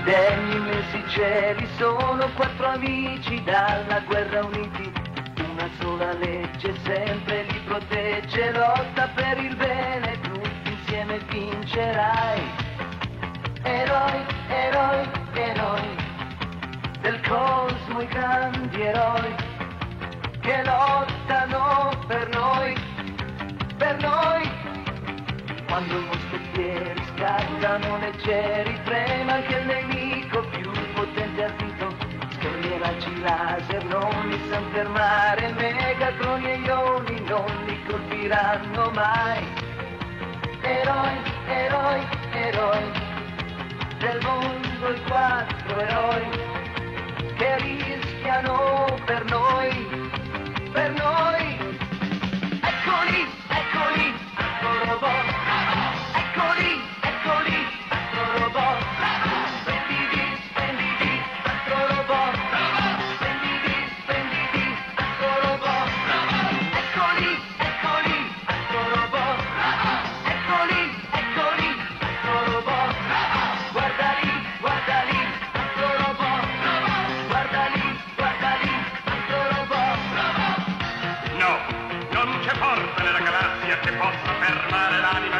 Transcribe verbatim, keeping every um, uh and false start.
degli immensi cieli, sono quattro amici dalla guerra uniti, una sola legge sempre li protegge, lotta per il bene, tutti insieme vincerai. Eroi, eroi, eroi del cosmo, i grandi eroi che lottano per noi, per noi. Quando i moschettieri scattano leggeri, trema anche il nemico più potente ardito, schermieraggi laser non li san fermare, Megatron e ioni non li colpiranno mai. Eroi, eroi, eroi del mondo, i quattro eroi che rischiano per noi, per noi. Eccoli, eccoli, Astrorobot. Eccoli, eccoli, Astrorobot. Splendidi, splendidi, Astrorobot. Splendidi, splendidi, Astrorobot. Eccoli, eccoli, Astrorobot. Eccoli, eccoli, Astrorobot. Guardali, guardali, Astrorobot. Guardali, guardali, Astrorobot. No, non c'è forza nella galassia che possa fermare l'anima